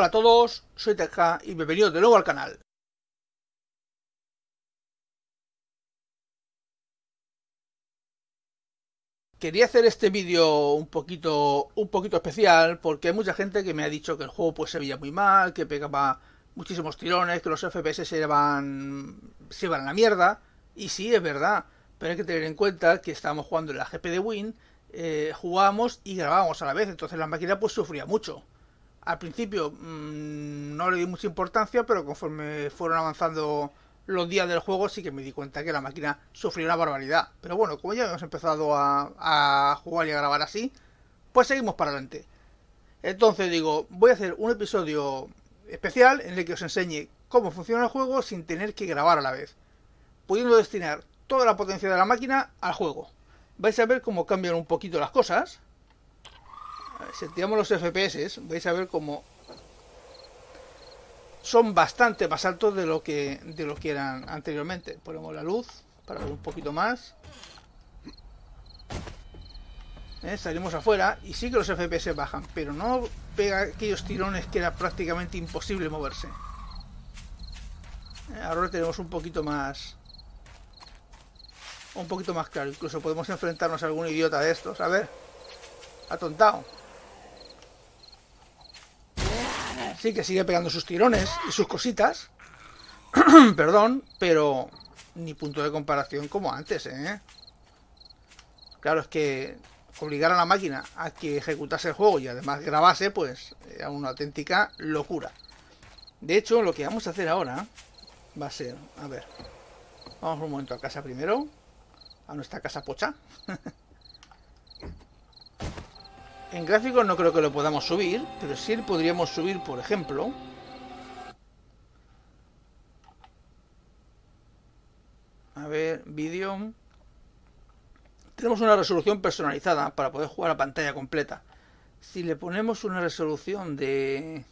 Hola a todos, soy Teja y bienvenidos de nuevo al canal. Quería hacer este vídeo un poquito especial porque hay mucha gente que me ha dicho que el juego pues se veía muy mal, que pegaba muchísimos tirones, que los FPS se iban a la mierda. Y sí, es verdad, pero hay que tener en cuenta que estábamos jugando en la GP de Win, jugábamos y grabábamos a la vez, entonces la máquina pues sufría mucho. Al principio no le di mucha importancia, pero conforme fueron avanzando los días del juego sí que me di cuenta que la máquina sufría una barbaridad. Pero bueno, como ya hemos empezado a jugar y a grabar así, pues seguimos para adelante. Entonces digo, voy a hacer un episodio especial en el que os enseñe cómo funciona el juego sin tener que grabar a la vez, pudiendo destinar toda la potencia de la máquina al juego. Vais a ver cómo cambian un poquito las cosas. Si activamos los FPS, vais a ver cómo son bastante más altos de lo que eran anteriormente. Ponemos la luz para ver un poquito más. Salimos afuera y sí que los FPS bajan, pero no pega aquellos tirones que era prácticamente imposible moverse. Ahora tenemos un poquito más claro. Incluso podemos enfrentarnos a algún idiota de estos. A ver, atontado. Sí que sigue pegando sus tirones y sus cositas. Perdón, pero ni punto de comparación como antes, ¿eh? Claro, es que obligar a la máquina a que ejecutase el juego y además grabase, pues era una auténtica locura. De hecho, lo que vamos a hacer ahora va a ser... A ver, vamos un momento a casa primero. A nuestra casa pocha. En gráficos no creo que lo podamos subir, pero sí podríamos subir, por ejemplo, a ver, vídeo. Tenemos una resolución personalizada para poder jugar a pantalla completa. Si le ponemos una resolución de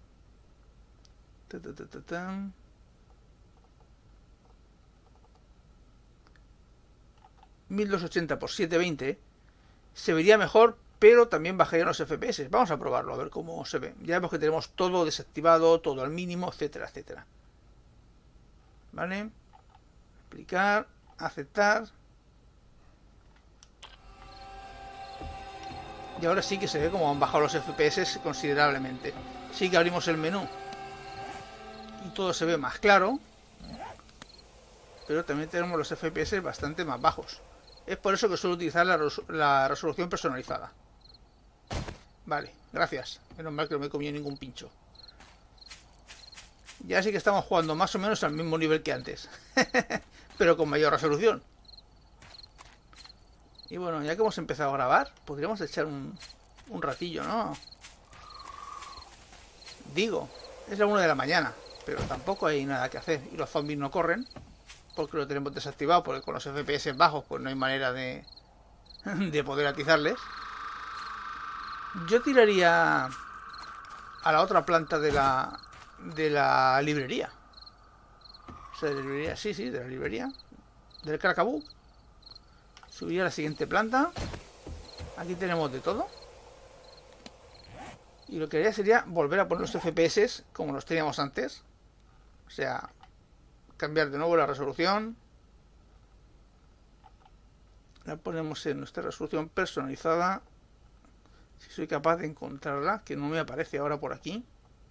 1280 x 720 se vería mejor, pero también bajarían los FPS. Vamos a probarlo, a ver cómo se ve. Ya vemos que tenemos todo desactivado, todo al mínimo, etcétera, etcétera. Vale. Aplicar, aceptar. Y ahora sí que se ve como han bajado los FPS considerablemente. Sí que abrimos el menú y todo se ve más claro, pero también tenemos los FPS bastante más bajos. Es por eso que suelo utilizar la resolución personalizada. Vale, gracias. Menos mal que no me he comido ningún pincho. Ya sí que estamos jugando más o menos al mismo nivel que antes. Pero con mayor resolución. Y bueno, ya que hemos empezado a grabar, podríamos echar un ratillo, ¿no? Digo, es la 1 de la mañana, pero tampoco hay nada que hacer. Y los zombies no corren, porque lo tenemos desactivado, porque con los FPS bajos pues no hay manera de poder atizarles. Yo tiraría a la otra planta de la librería. O sea, de la librería, sí, de la librería. Del Caracabú. Subiría a la siguiente planta. Aquí tenemos de todo. Y lo que haría sería volver a poner los FPS como los teníamos antes. O sea, cambiar de nuevo la resolución. La ponemos en nuestra resolución personalizada. Si soy capaz de encontrarla, que no me aparece ahora por aquí.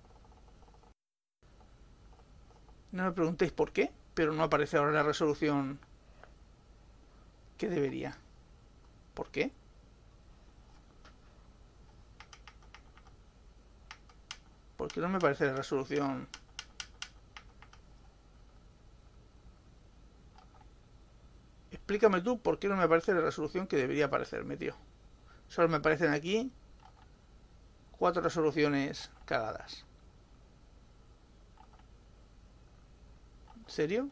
No me preguntéis por qué, pero no aparece ahora la resolución que debería. ¿Por qué? ¿Por qué no me aparece la resolución? Explícame tú por qué no me aparece la resolución que debería aparecerme, tío. Solo me aparecen aquí 4 resoluciones cagadas. ¿En serio?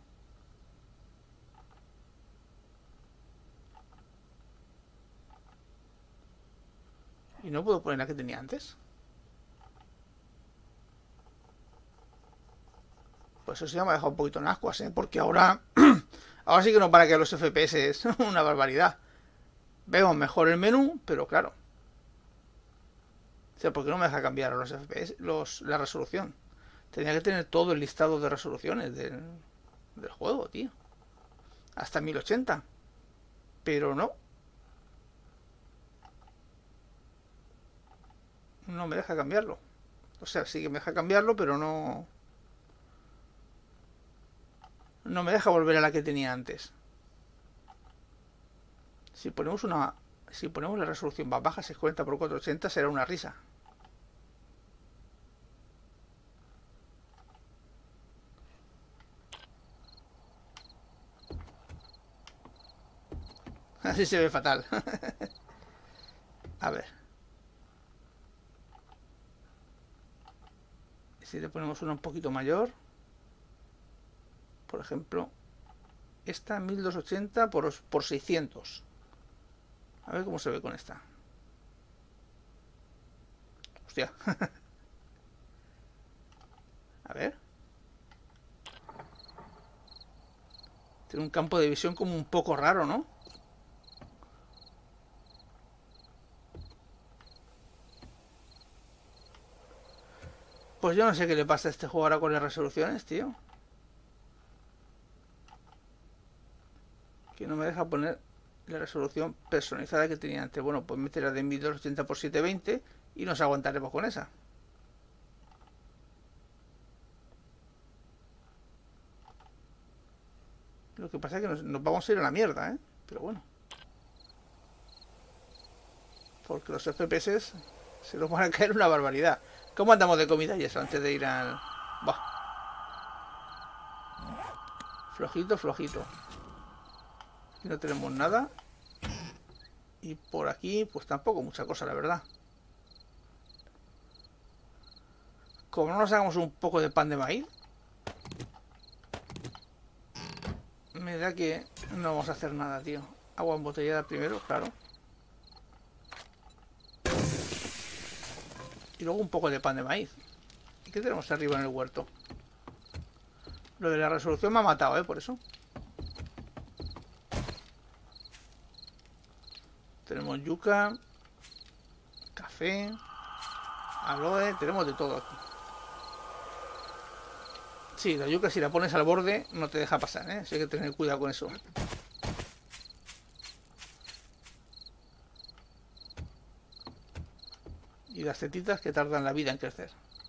¿Y no puedo poner la que tenía antes? Pues eso ya me ha dejado un poquito en ascuas, ¿eh? Porque ahora... ahora sí que no para que los FPS es una barbaridad. Vemos mejor el menú, pero claro. O sea, ¿por qué no me deja cambiar los FPS, la resolución? Tenía que tener todo el listado de resoluciones del juego, tío. Hasta 1080. Pero no. No me deja cambiarlo. O sea, sí que me deja cambiarlo, pero no... No me deja volver a la que tenía antes. Si ponemos la resolución más baja, 640 por 480, será una risa. Así se ve fatal. A ver. Si le ponemos una un poquito mayor. Por ejemplo, esta 1280 por 600. A ver cómo se ve con esta. Hostia. A ver. Tiene un campo de visión como un poco raro, ¿no? Pues yo no sé qué le pasa a este juego ahora con las resoluciones, tío. Que no me deja poner la resolución personalizada que tenía antes. Bueno, pues meterla de 1280 por 720 y nos aguantaremos con esa. Lo que pasa es que nos vamos a ir a la mierda, ¿eh? Pero bueno. Porque los FPS se nos van a caer una barbaridad. ¿Cómo andamos de comida y eso antes de ir al...? Bah. Flojito, flojito. Aquí no tenemos nada. Y por aquí, pues tampoco mucha cosa, la verdad. Como no nos hagamos un poco de pan de maíz, me da que no vamos a hacer nada, tío. Agua embotellada primero, claro. Y luego un poco de pan de maíz. ¿Y qué tenemos arriba en el huerto? Lo de la resolución me ha matado, por eso. Tenemos yuca, café, aloe, tenemos de todo aquí. Sí, la yuca si la pones al borde no te deja pasar, ¿eh? Así hay que tener cuidado con eso. Y las setitas que tardan la vida en crecer.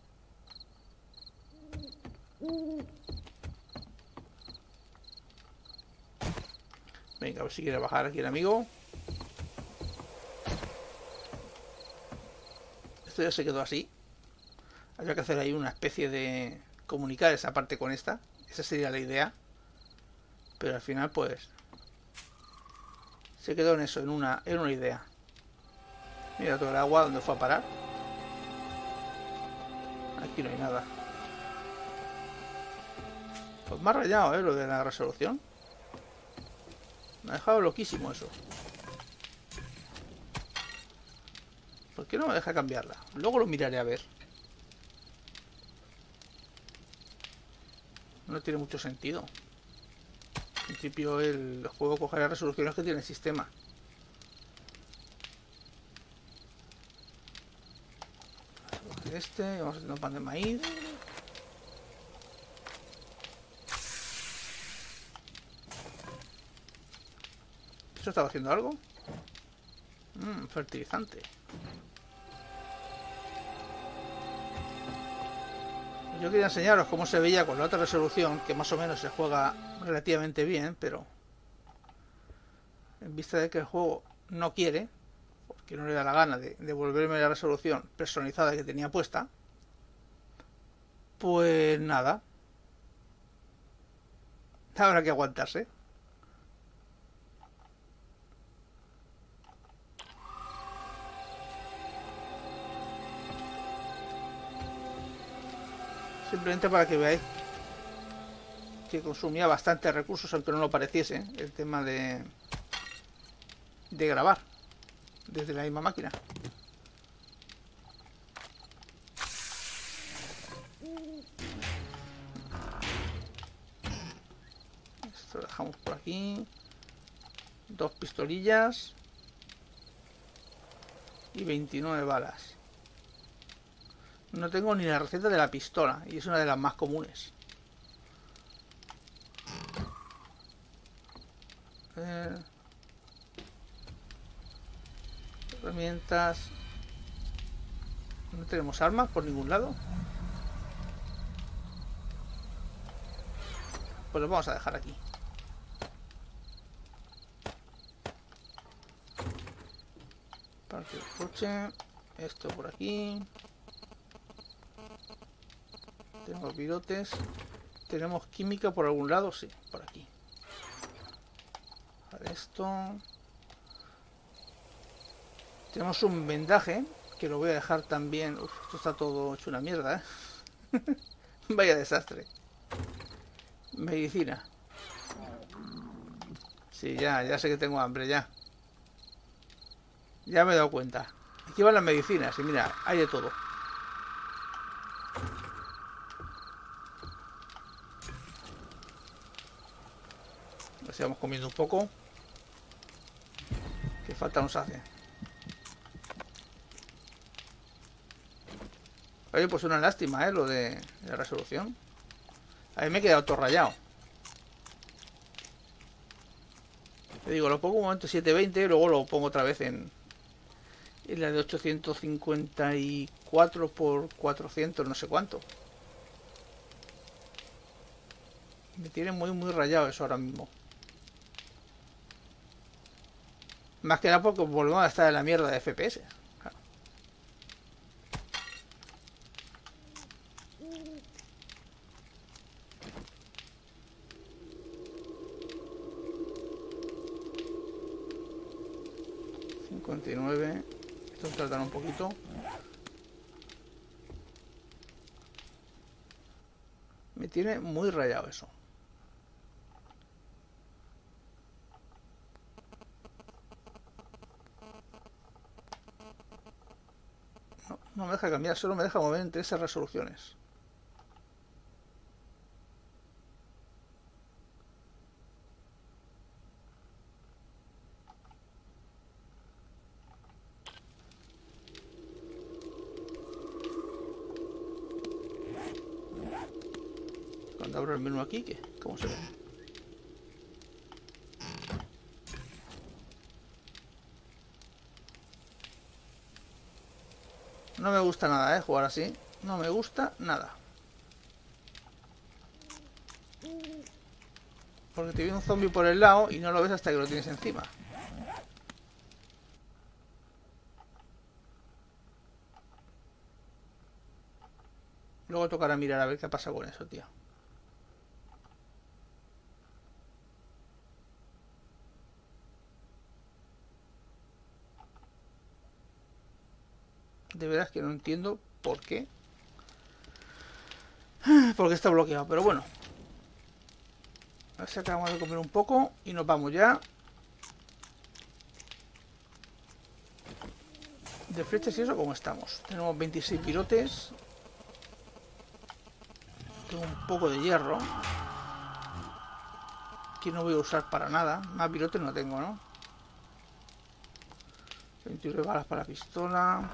Venga, a ver si quiere bajar aquí el amigo. Esto ya se quedó así. Habría que hacer ahí una especie de... comunicar esa parte con esta. Esa sería la idea. Pero al final, pues... se quedó en eso, en una idea. Mira todo el agua donde fue a parar. Aquí no hay nada. Pues me ha rayado, lo de la resolución. Me ha dejado loquísimo eso. ¿Por qué no me deja cambiarla? Luego lo miraré a ver. No tiene mucho sentido. En principio el juego coge las resoluciones que tiene el sistema. Vamos haciendo pan de maíz. ¿Eso estaba haciendo algo? Fertilizante. Yo quería enseñaros cómo se veía con la otra resolución, que más o menos se juega relativamente bien, pero en vista de que el juego no quiere, porque no le da la gana de devolverme la resolución personalizada que tenía puesta, pues nada. Habrá que aguantarse. Simplemente para que veáis que consumía bastantes recursos, aunque no lo pareciese, el tema de grabar desde la misma máquina. Esto lo dejamos por aquí. 2 pistolillas y 29 balas. No tengo ni la receta de la pistola. Y es una de las más comunes. Herramientas. No tenemos armas por ningún lado. Pues lo vamos a dejar aquí. Parte del coche. Esto por aquí. Tenemos virotes. ¿Tenemos química por algún lado? Sí, por aquí. Vale, esto. Tenemos un vendaje, que lo voy a dejar también. Uf, esto está todo hecho una mierda, ¿eh? Vaya desastre. Medicina. Sí, ya sé que tengo hambre, ya. Ya me he dado cuenta. Aquí van las medicinas y mira, hay de todo. A ver si vamos comiendo un poco. Que falta nos hace. Oye, pues una lástima, lo de la resolución. A mí me he quedado todo rayado. Te digo, lo pongo un momento 720 y luego lo pongo otra vez en la de 854 por 400, no sé cuánto. Me tiene muy rayado eso ahora mismo. Más que nada porque volvemos a estar en la mierda de FPS. Claro. Esto tardará un poquito. Me tiene muy rayado eso. No me deja cambiar, solo me deja mover entre esas resoluciones. Cuando abro el menú aquí, ¿qué? ¿Cómo se ve? No me gusta nada, jugar así. No me gusta nada. Porque te viene un zombie por el lado y no lo ves hasta que lo tienes encima. Luego tocará mirar a ver qué pasa con eso, tío. De verdad es que no entiendo por qué. Porque está bloqueado, pero bueno. A ver si acabamos de comer un poco y nos vamos ya. De flechas y eso, ¿cómo estamos? Tenemos 26 pirotes. Tengo un poco de hierro. Que no voy a usar para nada. Más pirotes no tengo, ¿no? 29 balas para la pistola.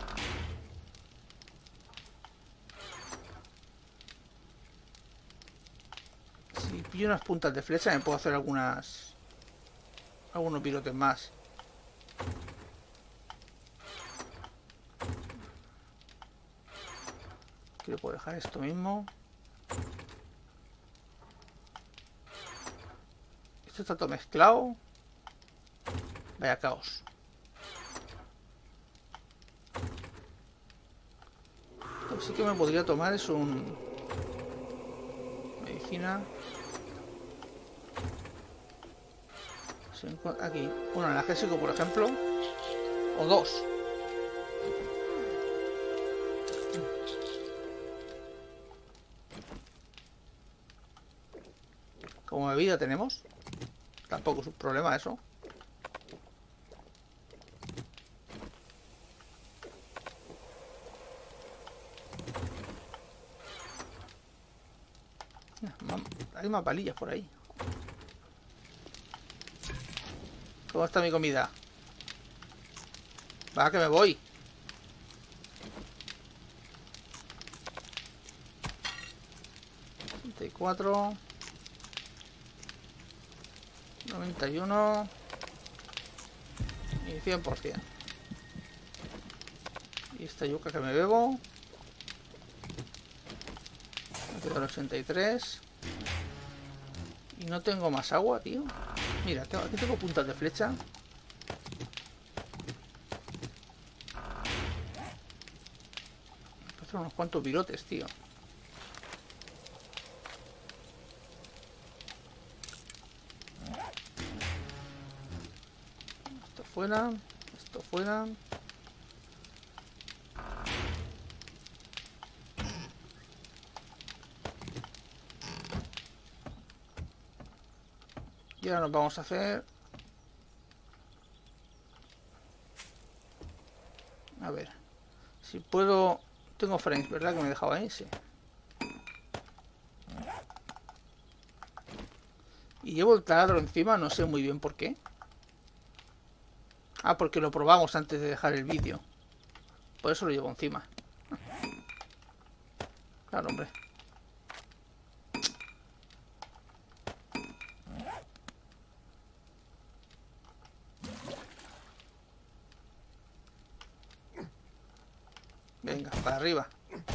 Si pillo unas puntas de flecha me puedo hacer algunos pirotes más. Aquí le puedo dejar esto mismo. Esto está todo mezclado. Vaya caos. Lo que sí que me podría tomar es un... medicina. Aquí, un analgésico, por ejemplo. O dos. Como bebida tenemos. Tampoco es un problema eso. Hay más palillas por ahí. ¿Cómo está mi comida? Va, que me voy. 94. 91. Y 100%. Y esta yuca que me bebo. Me quedo el 83. Y no tengo más agua, tío. Mira, aquí tengo puntas de flecha. Me pasan unos cuantos virotes, tío. Esto fuera. Esto fuera. Y ahora nos vamos a hacer... A ver. Si puedo... Tengo frames, ¿verdad? Que me dejaba ahí, sí. Y llevo el taladro encima, no sé muy bien por qué. Ah, porque lo probamos antes de dejar el vídeo. Por eso lo llevo encima. Claro, hombre. Venga, para arriba.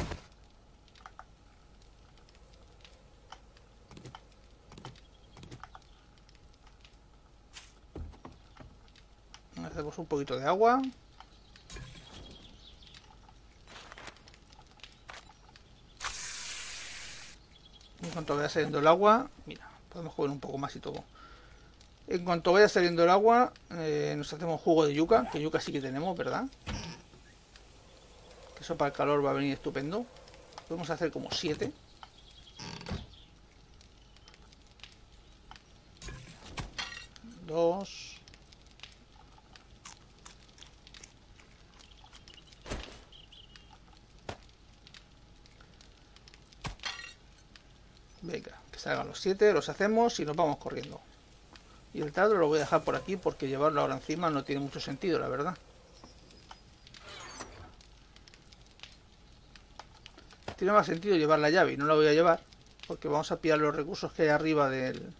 Hacemos un poquito de agua. En cuanto vaya saliendo el agua, mira, podemos coger un poco más y todo. En cuanto vaya saliendo el agua, nos hacemos jugo de yuca, que yuca sí que tenemos, ¿verdad? Que eso para el calor va a venir estupendo. Podemos hacer como 7. Dos. Venga, que salgan los 7, los hacemos y nos vamos corriendo. Y el taladro lo voy a dejar por aquí porque llevarlo ahora encima no tiene mucho sentido, la verdad. Tiene más sentido llevar la llave y no la voy a llevar porque vamos a pillar los recursos que hay arriba del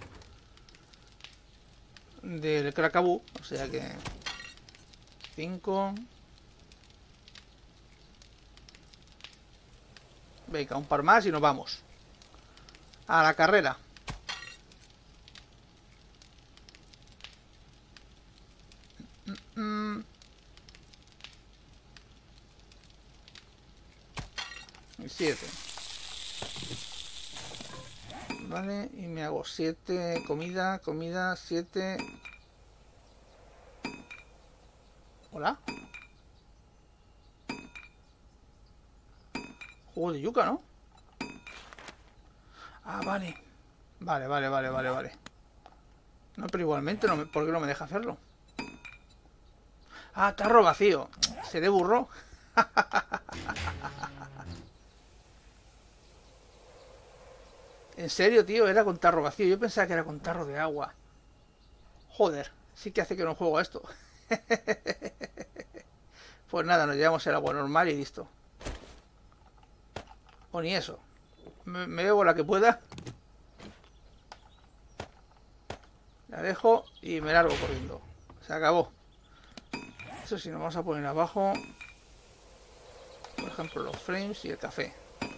Cracabú, o sea que 5. Venga, un par más y nos vamos a la carrera. Y 7. Vale, y me hago 7 comida, 7. Hola. Jugo de yuca, ¿no? Ah, vale. Vale. No, pero igualmente, ¿por qué no me deja hacerlo? Ah, tarro vacío. ¿Seré burro? En serio, tío, era con tarro vacío. Yo pensaba que era con tarro de agua. Joder, sí que hace que no juego a esto. Pues nada, nos llevamos el agua normal y listo. O ni eso. Me bebo la que pueda. La dejo y me largo corriendo. Se acabó. Eso sí, nos vamos a poner abajo, por ejemplo, los frames y el café.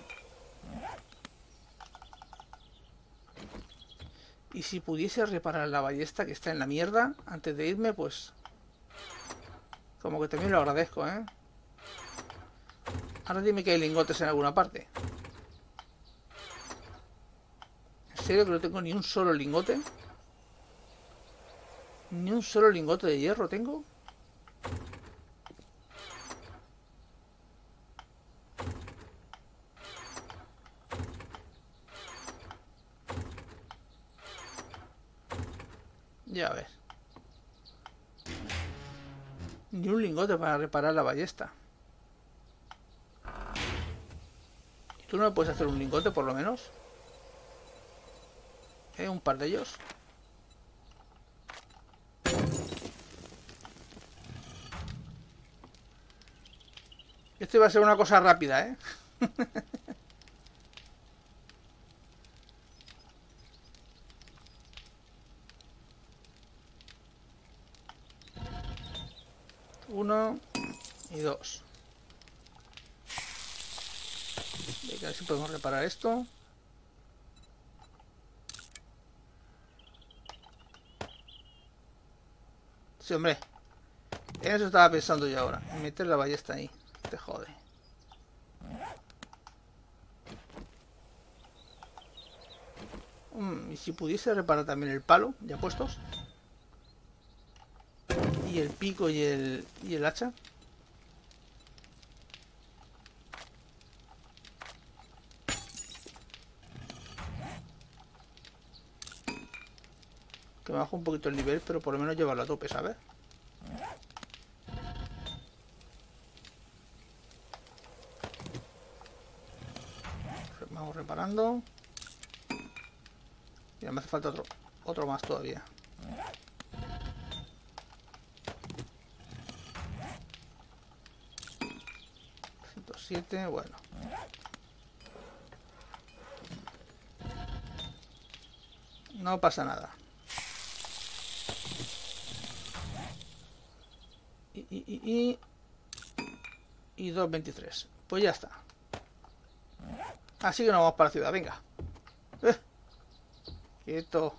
Y si pudiese reparar la ballesta que está en la mierda antes de irme, pues como que también lo agradezco, ¿eh? Ahora dime que hay lingotes en alguna parte. ¿En serio que no tengo ni un solo lingote? ¿Ni un solo lingote de hierro tengo? Ya ves. Ni un lingote para reparar la ballesta. ¿Y tú no me puedes hacer un lingote por lo menos? Un par de ellos. Esto iba a ser una cosa rápida, ¿eh? 1 y 2. A ver si podemos reparar esto. Sí, hombre. En eso estaba pensando yo ahora. En meter la ballesta ahí. Te jode. Y si pudiese reparar también el palo, ya puestos. Y el pico y el hacha. Que me bajo un poquito el nivel, pero por lo menos llevarlo a tope, ¿sabes? Vamos reparando. Ya me hace falta otro más todavía. $107, bueno. No pasa nada. Y 2.23. Pues ya está. Así que nos vamos para la ciudad, venga. Quieto.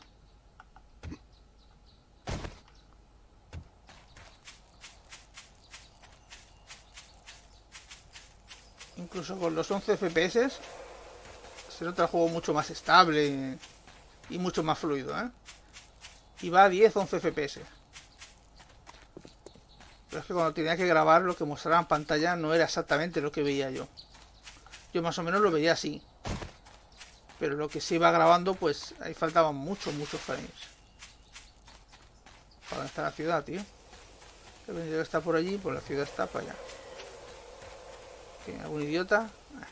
Incluso con los 11 FPS se nota el juego mucho más estable y mucho más fluido, ¿eh? Y va a 10-11 FPS. Pero es que cuando tenía que grabar, lo que mostraba en pantalla no era exactamente lo que veía yo. Yo más o menos lo veía así. Pero lo que se iba grabando, pues ahí faltaban muchos frames. ¿Para dónde está la ciudad, tío? El vendedor está por allí, pues la ciudad está para allá. ¿Algún idiota?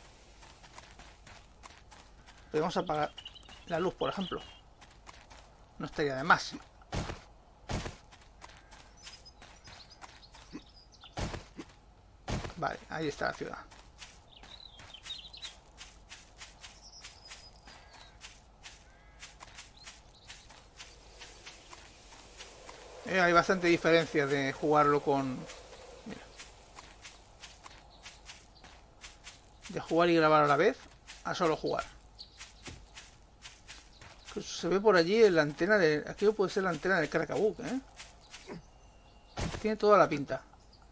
Podemos apagar la luz, por ejemplo. No estaría de más. Vale, ahí está la ciudad. Hay bastante diferencia de jugarlo con... Mira. De jugar y grabar a la vez a solo jugar. Se ve por allí en la antena de... Aquí puede ser la antena del Crackaboo, ¿eh? Tiene toda la pinta.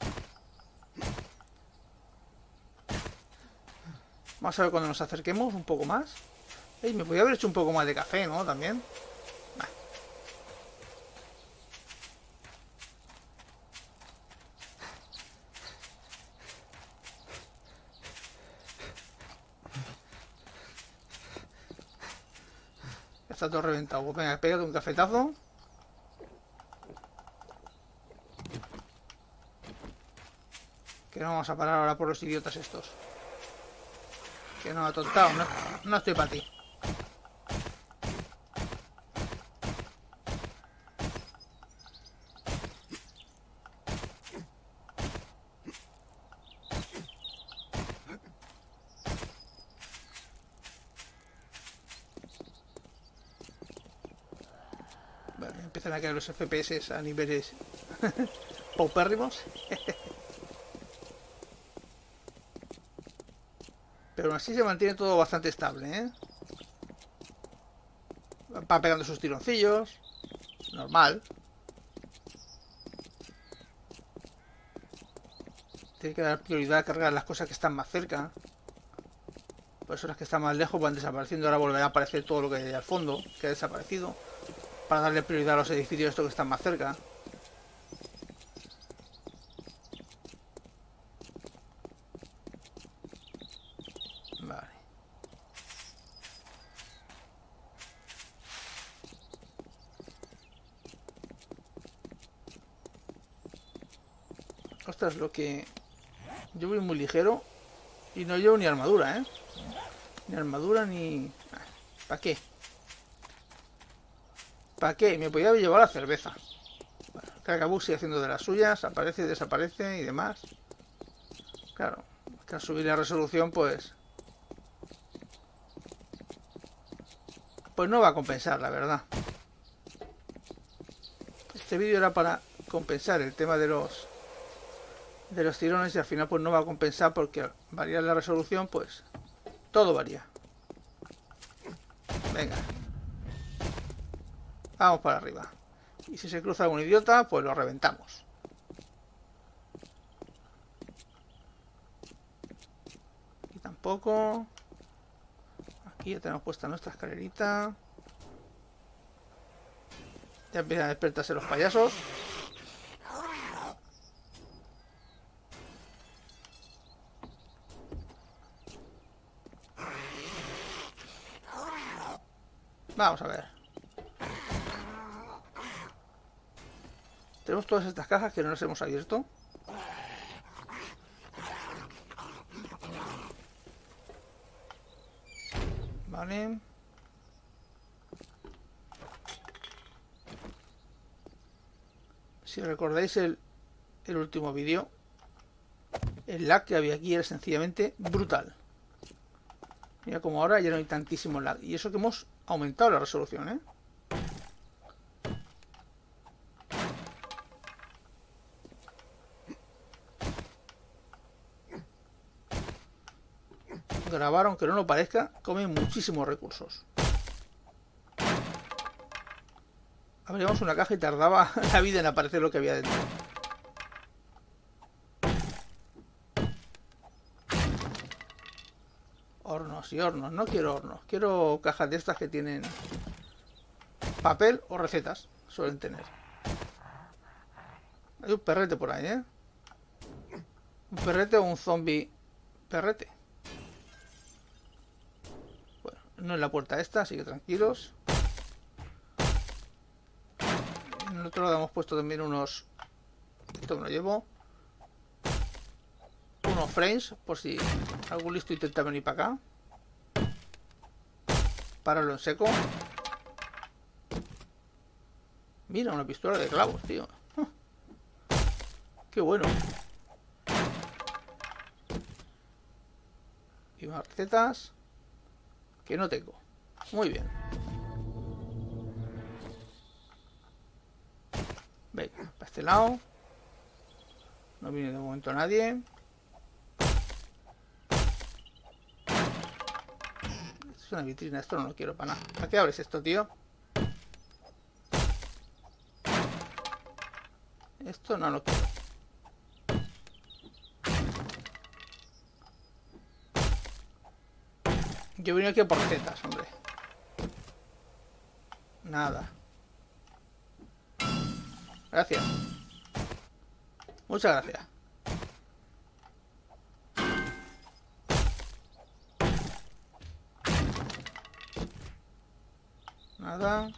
Vamos a ver cuando nos acerquemos un poco más. Ey, me podía haber hecho un poco más de café, ¿no? También. Está todo reventado. Pues venga, pégate un cafetazo. Que no vamos a parar ahora por los idiotas estos. Que no, atontado. No estoy para ti. Vale, empiezan a caer los FPS a niveles paupérrimos. Pero aún así se mantiene todo bastante estable, ¿eh? Va pegando sus tironcillos. Normal. Tiene que dar prioridad a cargar las cosas que están más cerca. Por eso las que están más lejos van desapareciendo. Ahora volverá a aparecer todo lo que hay al fondo, que ha desaparecido. Para darle prioridad a los edificios estos que están más cerca. Vale. Ostras, lo que... Yo voy muy ligero y no llevo ni armadura, ¿eh? Ni armadura ni... ¿Para qué? ¿Para qué? Me podía haber llevado la cerveza. Bueno, Crackaboo sigue haciendo de las suyas, aparece y desaparece y demás. Claro, que al subir la resolución, pues no va a compensar, la verdad. Este vídeo era para compensar el tema de los de los tirones y al final pues no va a compensar porque al variar la resolución pues todo varía. Venga. Vamos para arriba. Y si se cruza algún idiota pues lo reventamos. Aquí tampoco. Aquí ya tenemos puesta nuestra escalerita. Ya empiezan a despertarse los payasos. Vamos a ver. Tenemos todas estas cajas que no las hemos abierto. Vale. Si recordáis el último vídeo, el lag que había aquí era sencillamente brutal. Mira como ahora ya no hay tantísimo lag. Y eso que hemos aumentado la resolución, ¿eh? Grabar, aunque no lo parezca, come muchísimos recursos. Abríamos una caja y tardaba la vida en aparecer lo que había dentro. Hornos y hornos. No quiero hornos. Quiero cajas de estas que tienen papel o recetas. Suelen tener. Hay un perrete por ahí, ¿eh? Un perrete o un zombie perrete. Bueno, no es la puerta esta, así que tranquilos. En el otro lado hemos puesto también unos... Esto me lo llevo. Unos frames, por si algún listo intenta venir para acá. Pararlo en seco. Mira, una pistola de clavos, tío. Qué bueno. Y más recetas que no tengo. Muy bien. Venga, para este lado. No viene de momento nadie. Esto es una vitrina, esto no lo quiero para nada. ¿Para qué abres esto, tío? Esto no lo quiero. Yo vine aquí por recetas, hombre. Nada. Gracias. Muchas gracias. Nada.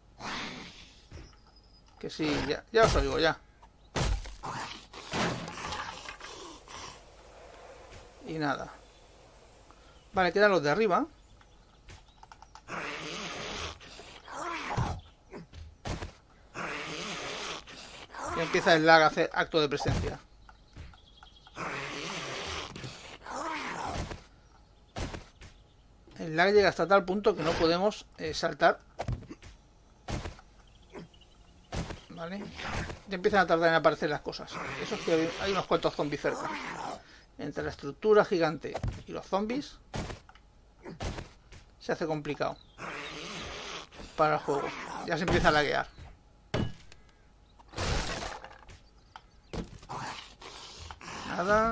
Que sí, ya os oigo, ya. Y nada. Vale, quedan los de arriba. Y empieza el lag a hacer acto de presencia. El lag llega hasta tal punto que no podemos saltar. Vale. Ya empiezan a tardar en aparecer las cosas. Eso es que hay unos cuantos zombies cerca. Entre la estructura gigante y los zombies se hace complicado para el juego. Ya se empieza a laguear. Nada.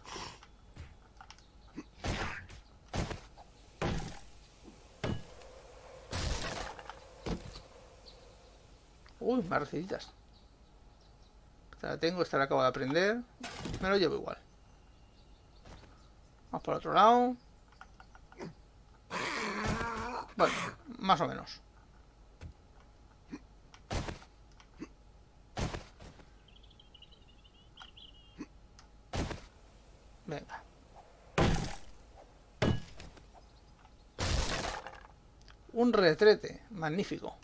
Uy, más recetitas. Esta la tengo, esta la acabo de aprender. Me lo llevo igual. Vamos por otro lado. Bueno, más o menos. Venga. Un retrete. Magnífico.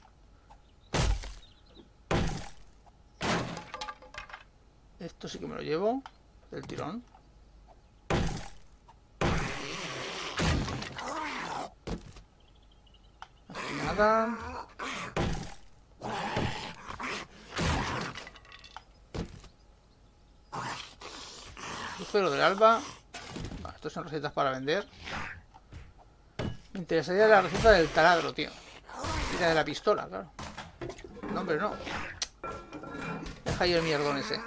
Esto sí que me lo llevo del tirón. Aquí nada. Lucero del alba. Vale, estos son recetas para vender. Me interesaría la receta del taladro, tío. Y la de la pistola, claro. No, hombre, no. Deja ahí el mierdón ese.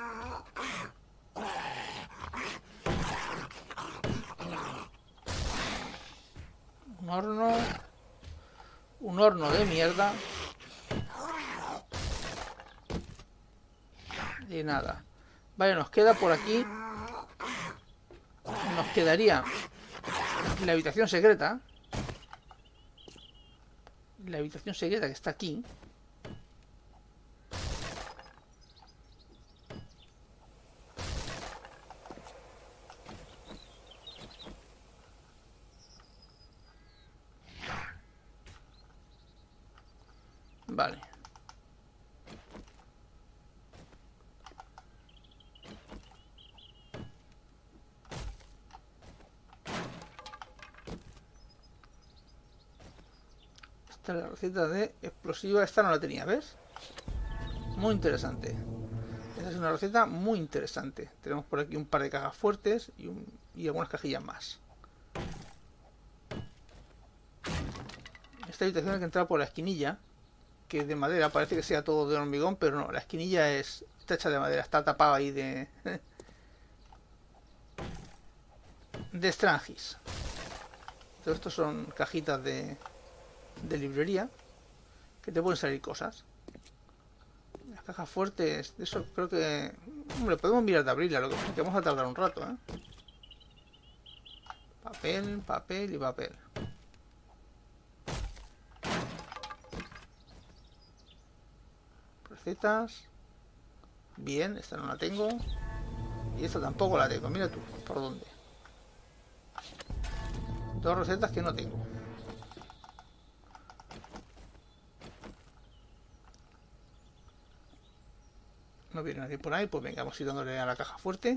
Un horno. Un horno de mierda. Y nada. Vale, nos queda por aquí. Nos quedaría la habitación secreta. La habitación secreta que está aquí. Vale. Esta es la receta de explosiva. Esta no la tenía, ¿ves? Muy interesante. Esta es una receta muy interesante. Tenemos por aquí un par de cajas fuertes y algunas cajillas más. Esta habitación hay que entrar por la esquinilla, que es de madera. Parece que sea todo de hormigón, pero no. La esquinilla está hecha de madera. Está tapada ahí de Strangis. Todo esto son cajitas de librería que te pueden salir cosas. Las cajas fuertes, de eso creo que... Hombre, podemos mirar de abrirla, lo que pasa es que vamos a tardar un rato, ¿eh? Papel, papel y papel. Recetas. Bien, esta no la tengo. Y esta tampoco la tengo, mira tú, por dónde. Dos recetas que no tengo. No viene nadie por ahí, pues venga, vamos a ir dándole a la caja fuerte.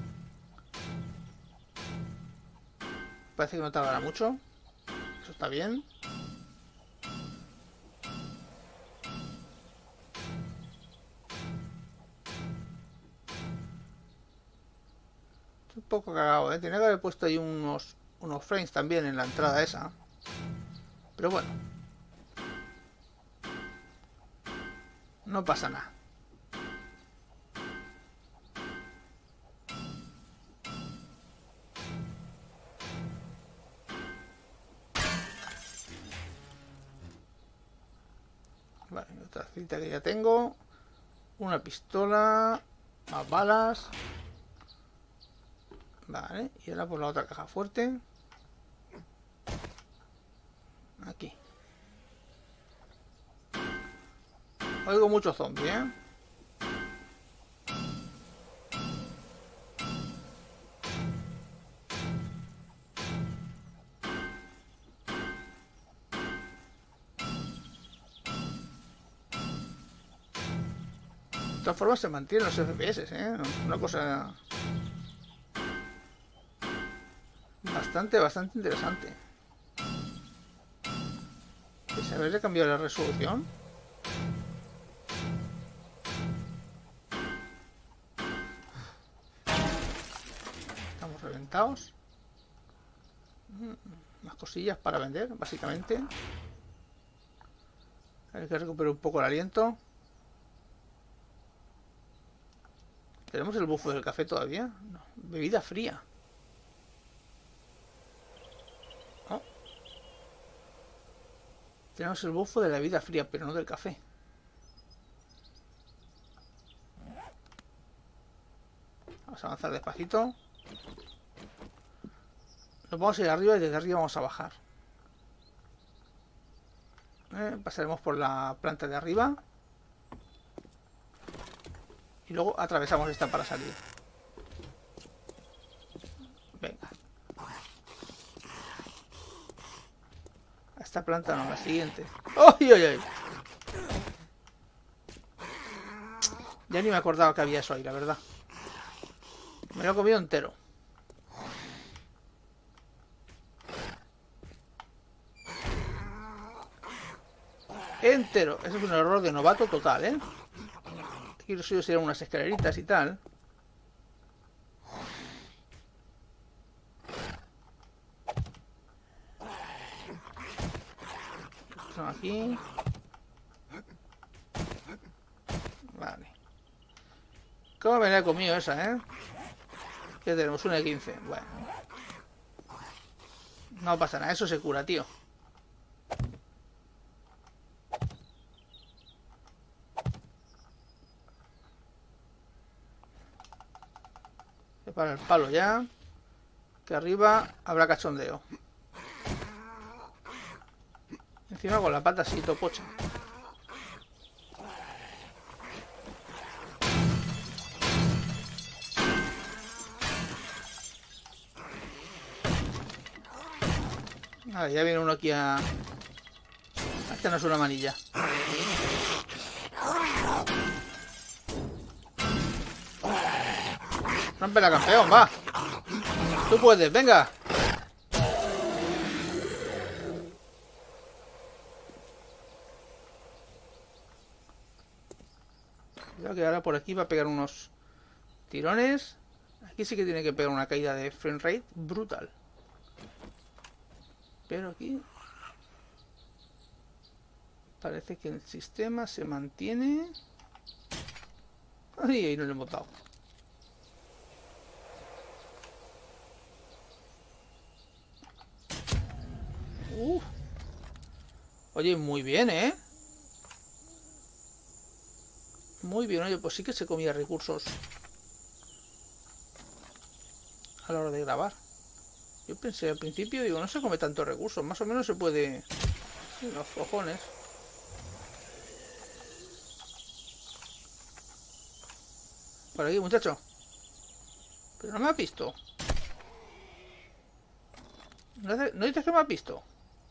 Parece que no tardará mucho. Eso está bien. Estoy un poco cagado, ¿eh? Tenía que haber puesto ahí unos frames también en la entrada esa. Pero bueno. No pasa nada. Vale, otra cita que ya tengo. Una pistola. Más balas. Vale, y ahora por la otra caja fuerte. Aquí. Oigo muchos zombies, ¿eh? De todas formas se mantienen los FPS, ¿eh? Una cosa bastante interesante. ¿Se habría cambiado la resolución? Estamos reventados. Más cosillas para vender, básicamente. Hay que recuperar un poco el aliento. ¿Tenemos el bufo del café todavía? No. Bebida fría. Oh. Tenemos el bufo de la bebida fría, pero no del café. Vamos a avanzar despacito. Nos vamos a ir arriba y desde arriba vamos a bajar. Pasaremos por la planta de arriba. Y luego atravesamos esta para salir. Venga. A esta planta no, la siguiente. ¡Ay, ay, ay! Ya ni me acordaba que había eso ahí, la verdad. Me lo he comido entero. Entero. Eso es un error de novato total, ¿eh? Aquí lo suyo serían unas escaleritas y tal. Son aquí. Vale. ¿Cómo me la he comido esa, ¿Qué tenemos? Una de 15. Bueno. No pasa nada, eso se cura, tío. Para el palo ya. Que arriba habrá cachondeo. Encima con la pata así topocha. Ah, ya viene uno aquí a... Esta no es una manilla. Rómpela, campeón, va. Tú puedes, venga. Creo que ahora por aquí va a pegar unos tirones. Aquí sí que tiene que pegar una caída de frame rate brutal. Pero aquí parece que el sistema se mantiene. Ay, ahí no le hemos dado. Oye, muy bien, Muy bien, oye, pues sí que se comía recursos a la hora de grabar. Yo pensé al principio, digo, no se come tantos recursos, más o menos se puede... Sí, los cojones. Por aquí, muchacho. Pero no me has visto. ¿No dices que me has visto?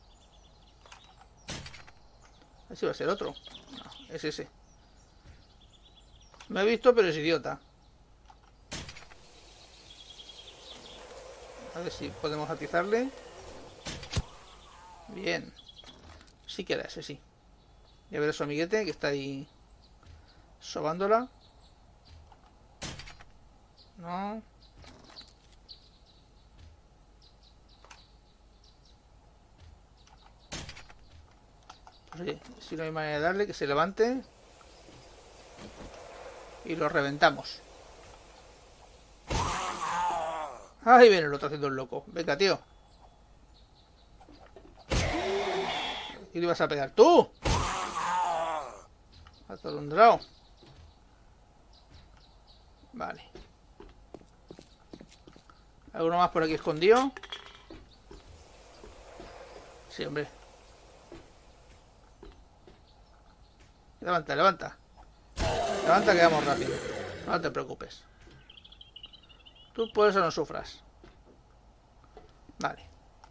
Ese va a ser otro. No, es ese. Me he visto, pero es idiota. A ver si podemos atizarle. Bien. Sí que era ese, sí. Y a ver a su amiguete que está ahí sobándola. No. Pues oye, si no hay manera de darle, que se levante. Y lo reventamos. Ahí viene el otro haciendo el loco. Venga, tío. ¿Y le vas a pegar tú? Atolondrado. Vale. ¿Alguno más por aquí escondido? Sí, hombre. Levanta, levanta. Levanta que vamos rápido. No te preocupes. Tú por eso no sufras. Vale.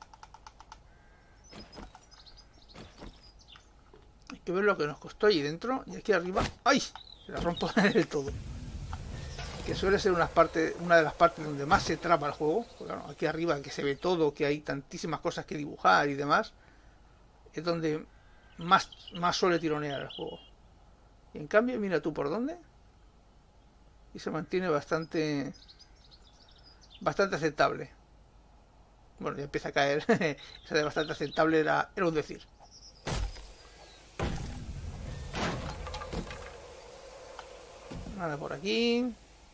Hay que ver lo que nos costó ahí dentro. Y aquí arriba... ¡Ay! Se la rompo del todo. Que suele ser una de las partes donde más se traba el juego. Porque, claro, aquí arriba que se ve todo, que hay tantísimas cosas que dibujar y demás. Es donde más suele tironear el juego. Y en cambio, mira tú por dónde. Y se mantiene bastante aceptable. Bueno, ya empieza a caer. Esa de bastante aceptable era un decir. Nada por aquí.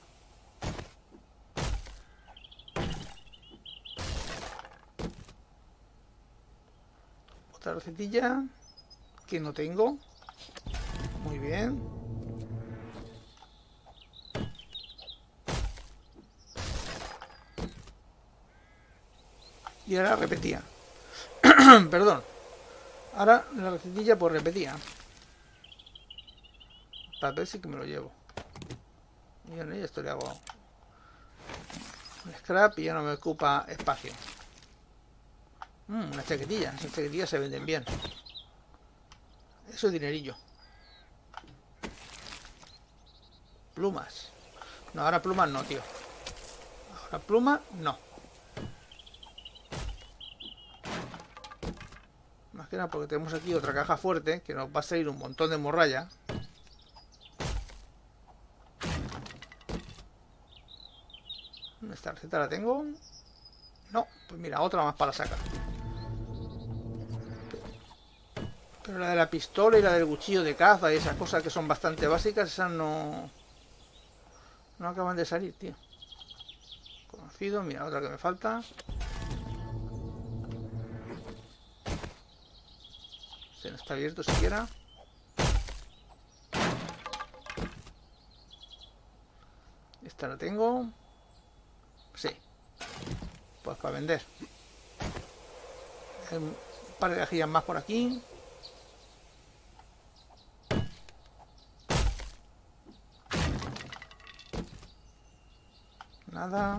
Otra recetilla que no tengo. Muy bien. Y ahora repetía. Perdón. Ahora la recetilla pues repetía. Para ver si que me lo llevo. Y en esto le hago un scrap y ya no me ocupa espacio. Unas chaquetillas. Esas chaquetillas se venden bien. Eso es dinerillo. Plumas. No, ahora plumas no, tío. Ahora plumas no. Más que nada porque tenemos aquí otra caja fuerte que nos va a salir un montón de morralla. Esta receta la tengo. No, pues mira, otra más para sacar. Pero la de la pistola y la del cuchillo de caza y esas cosas que son bastante básicas, esas no... No acaban de salir, tío. Conocido, mira, otra que me falta. Este no está abierto siquiera. Esta la tengo. Sí. Pues para vender. Hay un par de cajillas más por aquí. Nada.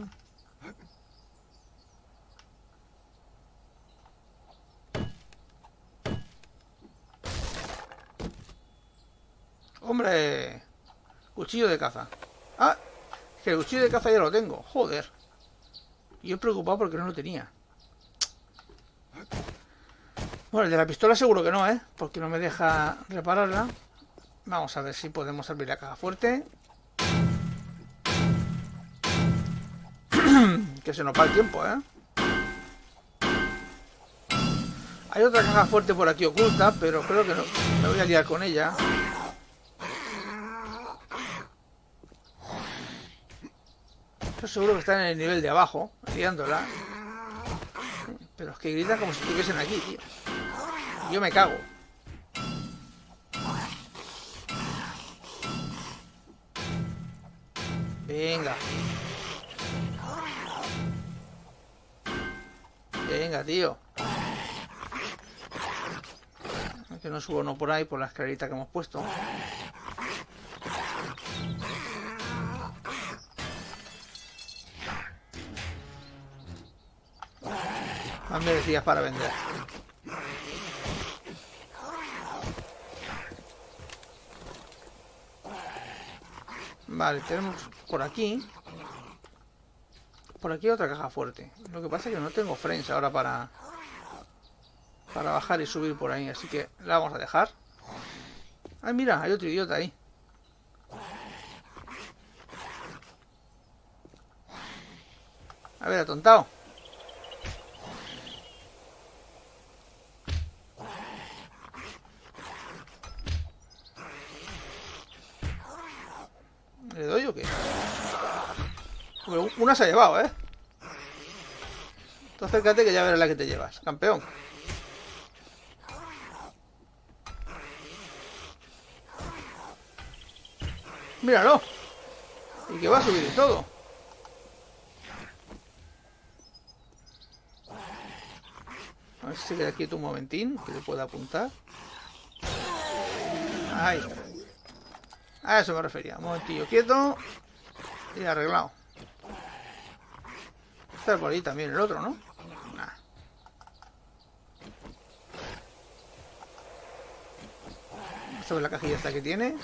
¡Hombre! Cuchillo de caza. ¡Ah! Que el cuchillo de caza ya lo tengo. Joder. Y yo preocupado porque no lo tenía. Bueno, el de la pistola seguro que no, ¿eh? Porque no me deja repararla. Vamos a ver si podemos abrir la caja fuerte. Que se nos va el tiempo, ¿eh? Hay otra caja fuerte por aquí oculta, pero creo que no me voy a liar con ella. Yo seguro que están en el nivel de abajo, liándola. Pero es que gritan como si estuviesen aquí, tío. Y yo me cago. Venga. Venga, tío. Que no subo no por ahí, por la escalerita que hemos puesto. Más merecidas para vender. Vale, tenemos por aquí. Por aquí otra caja fuerte. Lo que pasa es que no tengo frames ahora para bajar y subir por ahí. Así que la vamos a dejar. Ay, mira, hay otro idiota ahí. A ver, atontado. ¿Le doy o qué? Bueno, una se ha llevado, ¿eh? Tú acércate que ya verás la que te llevas, campeón. Míralo. Y que va a subir y todo. A ver si se queda quieto un momentín, que le pueda apuntar. Ahí está. A eso me refería. Un momentillo quieto. Y arreglado. Está por ahí también el otro, ¿no? Nah. Vamos a ver la cajilla esta que tiene.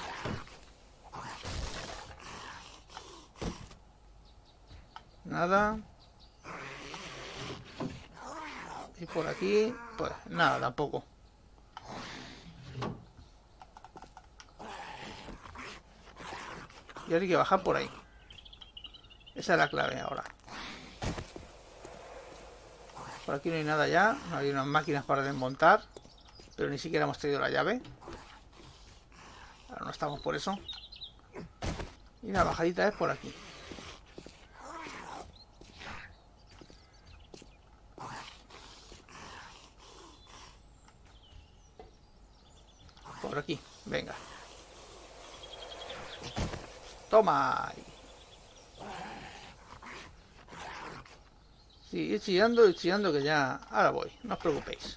Nada. Y por aquí, pues nada, tampoco. Y ahora hay que bajar por ahí. Esa es la clave ahora. Por aquí no hay nada ya. No hay unas máquinas para desmontar. Pero ni siquiera hemos traído la llave. Ahora no estamos por eso. Y la bajadita es por aquí. Por aquí, venga. Toma. Sí, ir chillando que ya... Ahora voy, no os preocupéis.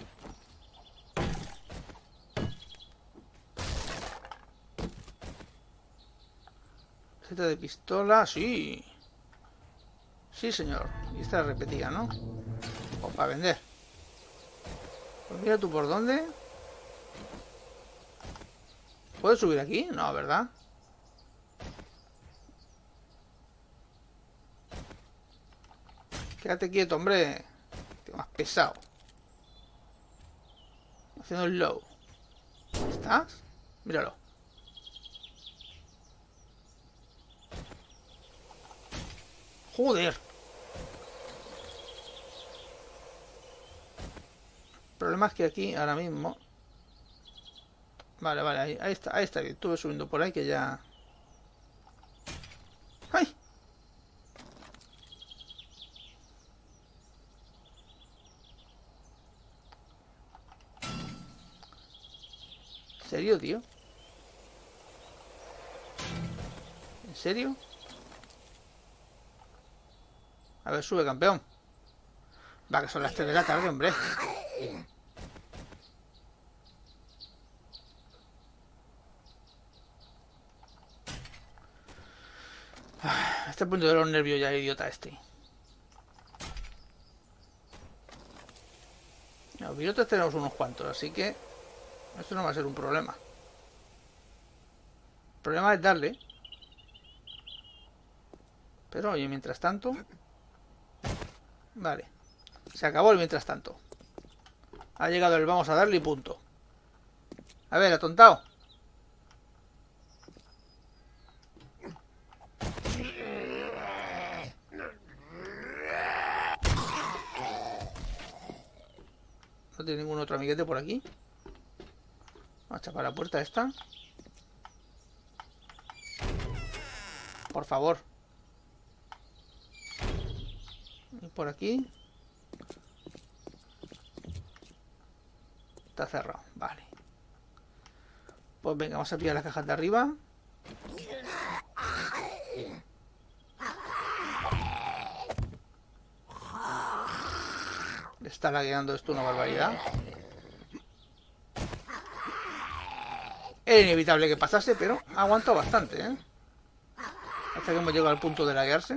Receta de pistola, sí. Sí, señor. Y esta la repetía, ¿no? O para vender. Pues mira tú por dónde. ¿Puedo subir aquí? No, ¿verdad? Quédate quieto, hombre. Que más pesado. Haciendo el low. ¿Estás? Míralo. Joder. El problema es que aquí ahora mismo Vale, vale, ahí está bien. Estuve subiendo por ahí que ya... ¡Ay! ¿En serio, tío? ¿En serio? A ver, sube, campeón. Va, que son las 3 de la tarde, hombre. Este punto de los nervios ya, idiota este. Los billetes tenemos unos cuantos, así que esto no va a ser un problema. El problema es darle. Pero oye, mientras tanto... Vale. Se acabó el mientras tanto. Ha llegado el vamos a darle y punto. A ver, atontado. No tiene ningún otro amiguete por aquí. Vamos a chapar la puerta esta. Por favor. Y por aquí. Está cerrado, vale. Pues venga, vamos a pillar las cajas de arriba. Está lagueando esto una barbaridad. Era inevitable que pasase, pero ha aguantado bastante, ¿eh? Hasta que hemos llegado al punto de laguearse.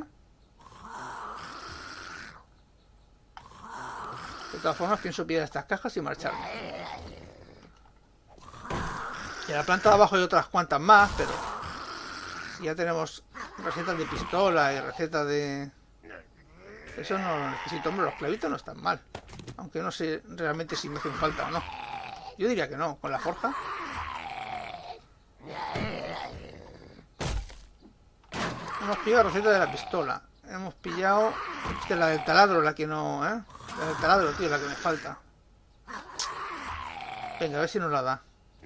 De todas formas, pienso pillar estas cajas y marcharme. Y en la planta de abajo hay otras cuantas más, pero... Si ya tenemos recetas de pistola y recetas de... Eso no lo necesito, hombre, los clavitos no están mal. Aunque no sé realmente si me hacen falta o no. Yo diría que no, con la forja. Hemos pillado la receta de la pistola. Hemos pillado... Esta es la del taladro, la que no... ¿eh? La del taladro, tío, la que me falta. Venga, a ver si nos la da.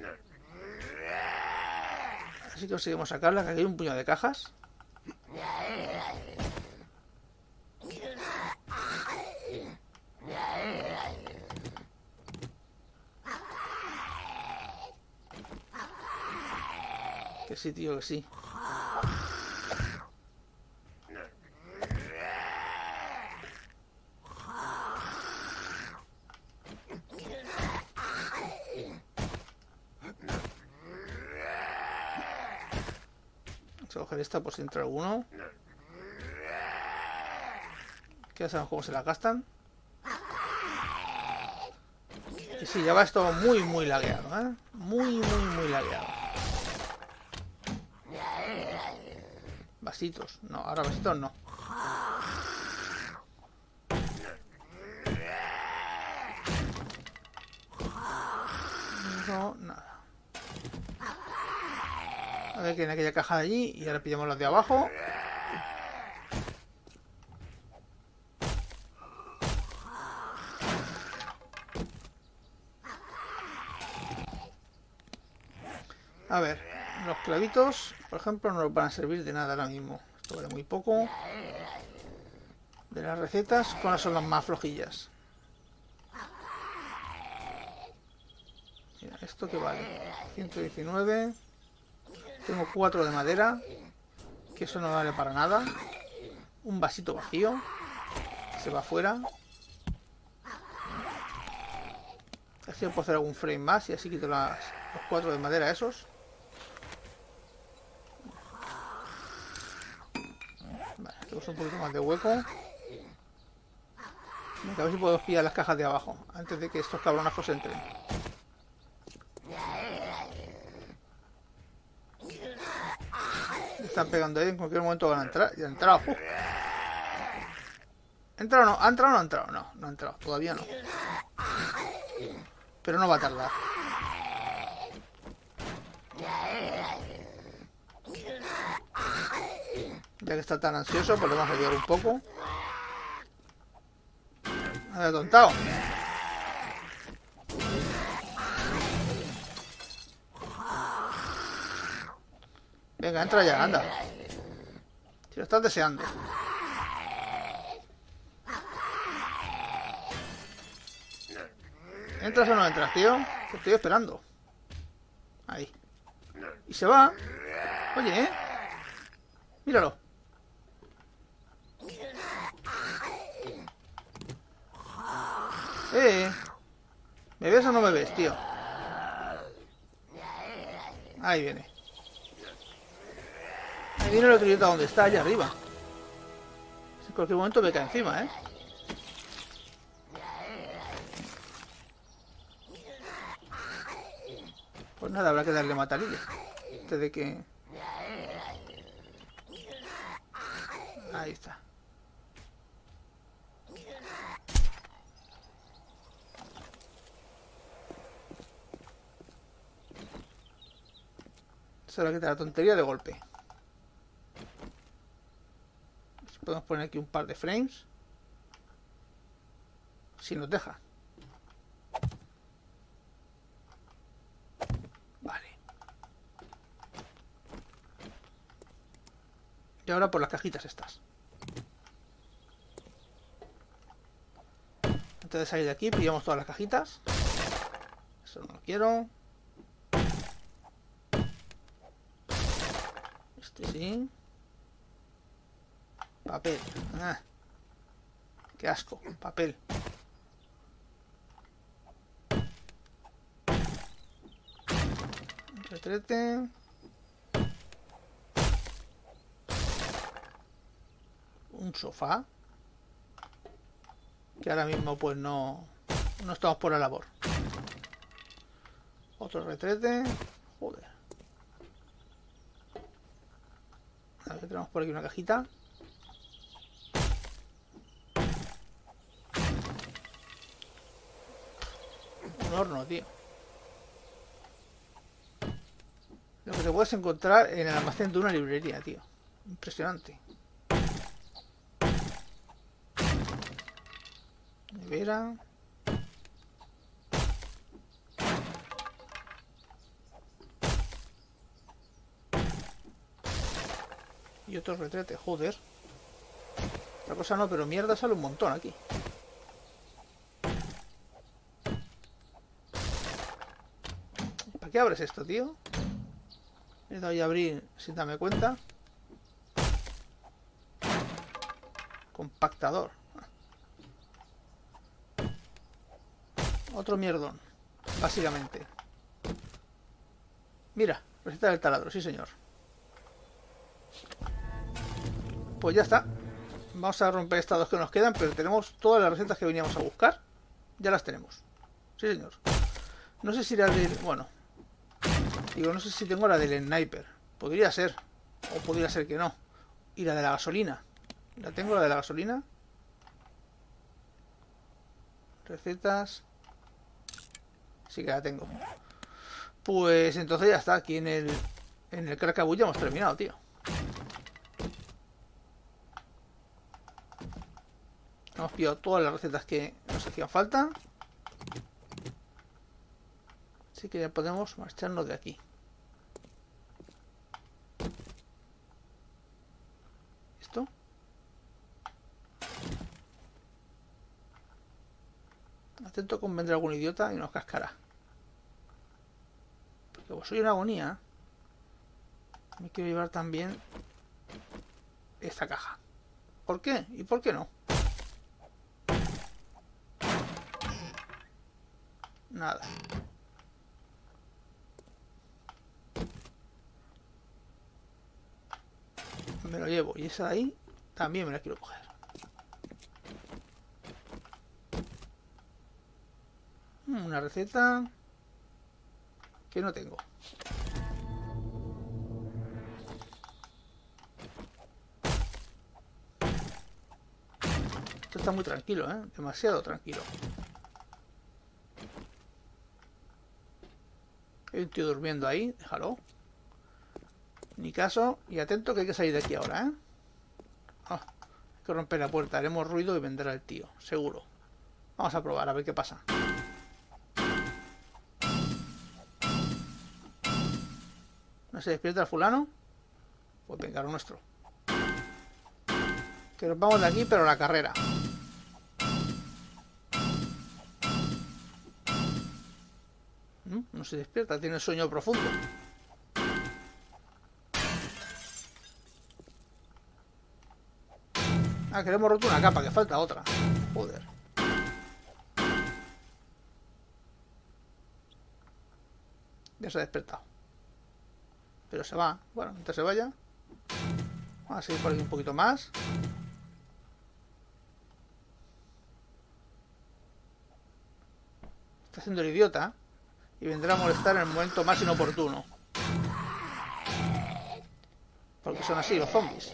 Así que conseguimos sacarla, que aquí hay un puñado de cajas. Que sí, tío, que sí. Vamos a coger esta por si entra alguno. Que ya sabemos cómo se la gastan. Y sí, ya va esto muy, muy lagueado, ¿eh? Muy, muy, muy lagueado. Vasitos. No, ahora vasitos no. No, nada. A ver que en aquella caja de allí. Y ahora pillamos las de abajo. A ver, los clavitos, por ejemplo, no nos van a servir de nada ahora mismo. Esto vale muy poco. De las recetas, ¿cuáles son las más flojillas? Mira, ¿esto qué vale? 119. Tengo 4 de madera. Que eso no vale para nada. Un vasito vacío. Se va afuera. Así puedo hacer algún frame más y así quito los 4 de madera esos. Vale, tenemos un poquito más de hueco. A ver si podemos pillar las cajas de abajo antes de que estos cabronazos entren. Están pegando ahí, en cualquier momento van a entrar. Ya han entrado. ¿Entra o no? ¿Ha entrado o no ha entrado? No, no ha entrado, todavía no. Pero no va a tardar. Ya que está tan ansioso, pues le vamos a ayudar un poco. A ver, tontado. Venga, entra ya, anda. Si lo estás deseando. ¿Entras o no entras, tío? Te estoy esperando. Ahí. Y se va. Oye, ¿eh? Míralo. ¿Me ves o no me ves, tío? Ahí viene. Ahí viene el otro idiota donde está, allá arriba. En cualquier momento me cae encima, ¿eh? Pues nada, habrá que darle matarille. Antes de que... Ahí está. Se va a quitar la tontería de golpe. Podemos poner aquí un par de frames. Si nos deja. Vale. Y ahora por las cajitas estas. Antes de salir de aquí, pillamos todas las cajitas. Eso no lo quiero. Este sí. Papel. Ah. Qué asco. Papel. Un retrete. Un sofá. Que ahora mismo pues no estamos por la labor. Otro retrete. Joder. A ver que tenemos por aquí una cajita. Un horno, tío. Lo que te puedes encontrar en el almacén de una librería, tío. Impresionante. Nevera. Y otro retrete, joder. Otra cosa no, pero mierda sale un montón aquí. ¿Para qué abres esto, tío? He dado a abrir sin darme cuenta. Compactador. Otro mierdón, básicamente. Mira, receta del taladro, sí señor. Pues ya está. Vamos a romper estas dos que nos quedan, pero tenemos todas las recetas que veníamos a buscar. Ya las tenemos. Sí señor. No sé si la del... Bueno. Digo, no sé si tengo la del sniper. Podría ser. O podría ser que no. Y la de la gasolina. ¿La tengo, la de la gasolina? Recetas. Sí que la tengo. Pues entonces ya está. Aquí en el Crackaboo ya hemos terminado, tío. Hemos pillado todas las recetas que nos hacían falta. Así que ya podemos marcharnos de aquí. ¿Esto? Atento con vendrá algún idiota y nos cascará. Porque vos soy una agonía. Me quiero llevar también esta caja. ¿Por qué? ¿Y por qué no? Nada. Me lo llevo. Y esa de ahí también me la quiero coger. Una receta que no tengo. Esto está muy tranquilo, ¿eh? Demasiado tranquilo. Hay un tío durmiendo ahí, déjalo. Ni caso, y atento que hay que salir de aquí ahora, ¿eh? Oh, hay que romper la puerta, haremos ruido y vendrá el tío, seguro. Vamos a probar, a ver qué pasa. ¿No se despierta el fulano? Pues venga, lo nuestro. Que nos vamos de aquí, pero a la carrera. No se despierta, tiene sueño profundo. Ah, que le hemos roto una capa, que falta otra. Joder. Ya se ha despertado. Pero se va. Bueno, mientras se vaya. Vamos a seguir por aquí un poquito más. Está haciendo el idiota. Y vendrá a molestar en el momento más inoportuno. Porque son así los zombies.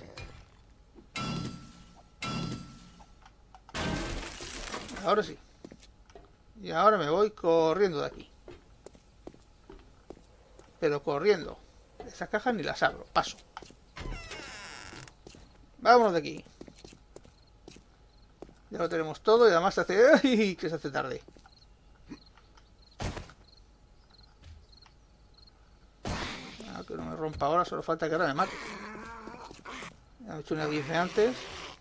Ahora sí. Y ahora me voy corriendo de aquí. Pero corriendo. Esas cajas ni las abro. Paso. Vámonos de aquí. Ya lo tenemos todo y además se hace... ¡Ay! Que se hace tarde. Que no me rompa ahora, solo falta que ahora me mate. Ya he hecho una 10 antes.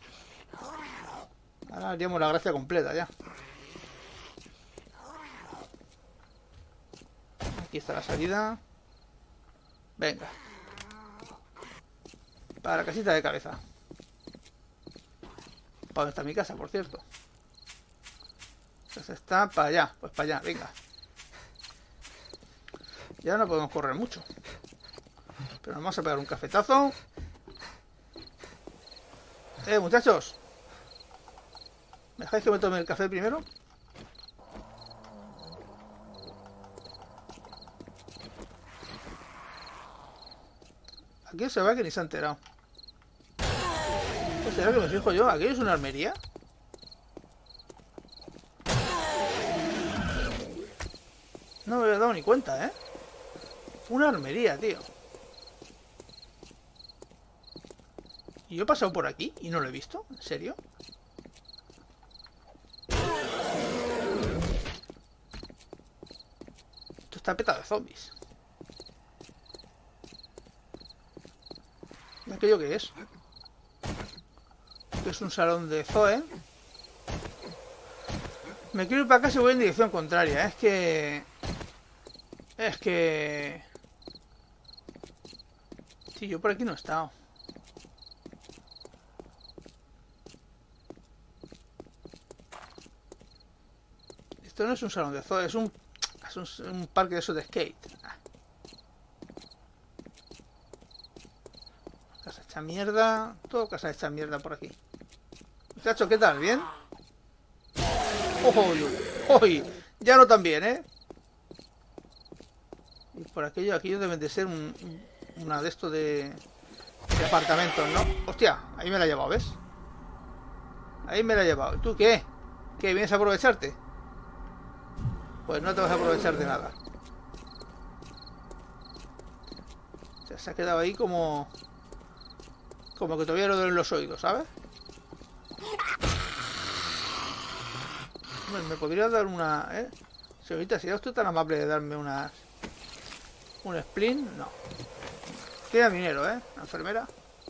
Ahora haríamos la gracia completa ya. Aquí está la salida. Venga. Para la casita de cabeza. ¿Para dónde está mi casa, por cierto? Pues está para allá. Pues para allá, venga. Ya no podemos correr mucho. Pero nos vamos a pegar un cafetazo. Muchachos. ¿Me dejáis que me tome el café primero? Aquí se va que ni se ha enterado. Pues será que me fijo yo. ¿Aquello es una armería? No me había dado ni cuenta, ¿eh? Una armería, tío. ¿Y yo he pasado por aquí y no lo he visto? ¿En serio? Esto está petado de zombies. ¿Y aquello qué es? Que es un salón de Zoe. Me quiero ir para acá si voy en dirección contraria. Es que... Sí, yo por aquí no he estado. Esto no es un salón de zoo, es un parque de esos de skate. Casa hecha mierda. Todo casa hecha mierda por aquí. Muchacho, ¿qué tal? ¿Bien? ¡Ojo! ¡Oy! Ya no tan bien, ¿eh? Y por aquello deben de ser una de estos de apartamentos, ¿no? ¡Hostia! Ahí me la he llevado, ¿ves? Ahí me la he llevado. ¿Tú qué? ¿Qué? ¿Vienes a aprovecharte? Pues no te vas a aprovechar de nada. O sea, se ha quedado ahí como que todavía lo duelen los oídos, ¿sabes? Bueno, me podría dar una... Señorita, si era usted tan amable de darme un splint, no. Tiene dinero, ¿eh? La enfermera.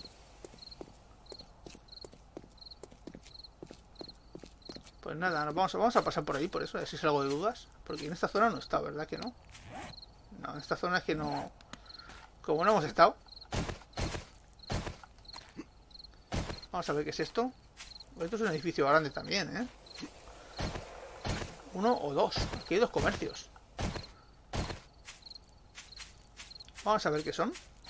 Pues nada, vamos a pasar por ahí, por eso, si salgo de dudas. Porque en esta zona no está, ¿verdad que no? No, en esta zona es que no... Como no hemos estado. Vamos a ver qué es esto. Esto es un edificio grande también, ¿eh? Uno o dos. Aquí hay dos comercios. Vamos a ver qué son.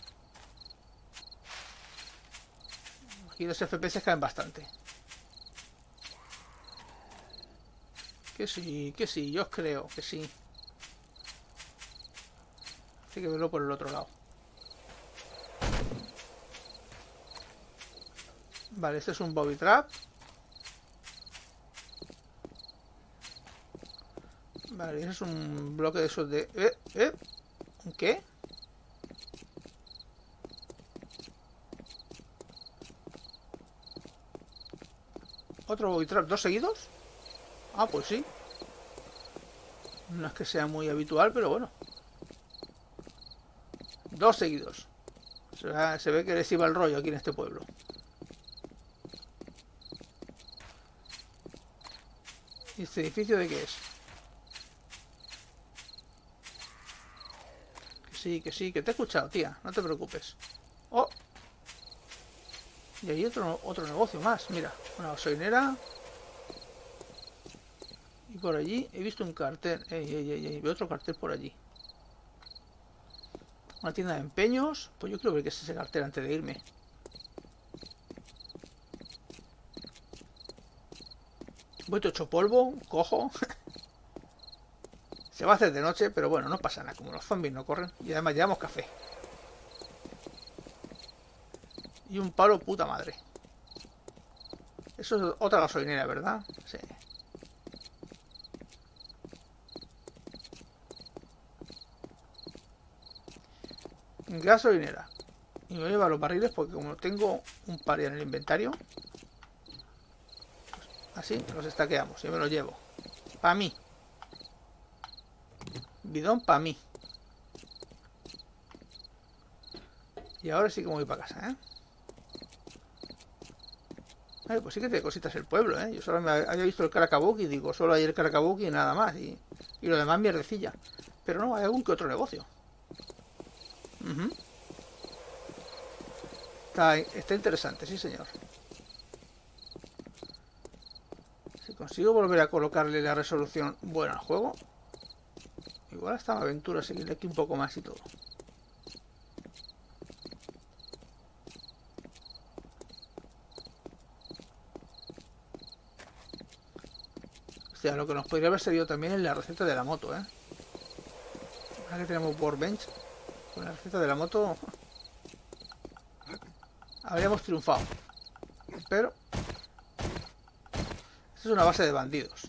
Aquí los FPS caen bastante. Que sí, yo os creo que sí. Hay que verlo por el otro lado. Vale, este es un booby trap. Vale, ese es un bloque de esos de... ¿Un qué? ¿Otro booby trap? ¿Dos seguidos? Ah, pues sí. No es que sea muy habitual, pero bueno. Dos seguidos. Se ve que les iba el rollo aquí en este pueblo. ¿Y este edificio de qué es? Que sí, que te he escuchado, tía. No te preocupes. ¡Oh! Y hay otro negocio más. Mira, una gasolinera. Y por allí he visto un cartel. Veo otro cartel por allí. Una tienda de empeños. Pues yo quiero ver qué es ese cartel antes de irme. Voy hecho polvo, cojo. Se va a hacer de noche, pero bueno, no pasa nada. Como los zombies no corren. Y además llevamos café. Y un palo puta madre. Eso es otra gasolinera, ¿verdad? Sí. Gasolinera. Y me voy a llevar los barriles porque como tengo un par ya en el inventario, pues así los estaqueamos y me los llevo. Para mí. Bidón para mí. Y ahora sí que me voy para casa, ¿eh? Ay, pues sí que tiene cositas el pueblo, ¿eh? Yo solo me había visto el Caracabuki y digo, solo hay el Caracabuki y nada más. Y lo demás mierdecilla. Pero no, hay algún que otro negocio. Está interesante, sí señor. Si consigo volver a colocarle la resolución buena al juego, igual hasta la aventura seguirle aquí un poco más y todo. Hostia, lo que nos podría haber servido también es la receta de la moto, ¿eh? Ahora que tenemos Workbench, con la receta de la moto habríamos triunfado. Pero esto es una base de bandidos.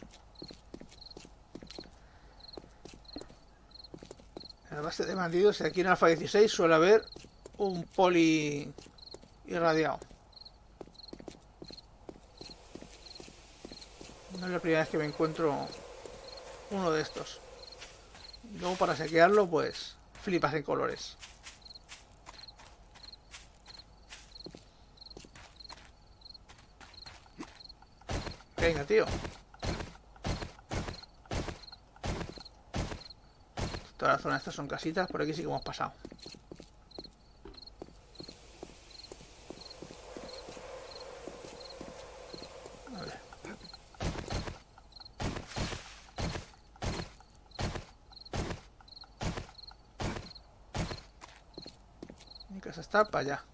En la base de bandidos, aquí en Alpha 16 suele haber un poli irradiado. No es la primera vez que me encuentro uno de estos. Y luego para saquearlo, pues flipas en colores. Venga, tío. Toda la zona de estas son casitas. Por aquí sí que hemos pasado. A ver. Mi casa está para allá.